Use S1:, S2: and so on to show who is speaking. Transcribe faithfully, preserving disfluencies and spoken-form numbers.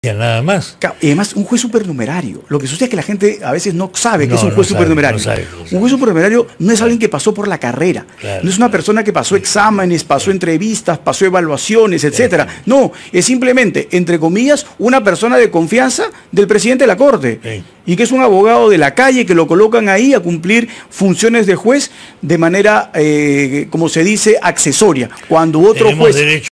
S1: nada más.
S2: Y además, un juez supernumerario. Lo que sucede es que la gente a veces no sabe que
S1: No,
S2: es un
S1: no
S2: juez
S1: sabe,
S2: supernumerario.
S1: no sabe, no sabe.
S2: Un juez supernumerario no es alguien que pasó por la carrera.
S1: Claro,
S2: no es una
S1: claro.
S2: persona que pasó exámenes, pasó entrevistas, pasó evaluaciones, etcétera. No, es simplemente, entre comillas, una persona de confianza del presidente de la Corte.
S1: Sí.
S2: Y que es un abogado de la calle que lo colocan ahí a cumplir funciones de juez de manera, eh, como se dice, accesoria. Cuando otro
S1: Tenemos
S2: juez...
S1: derecho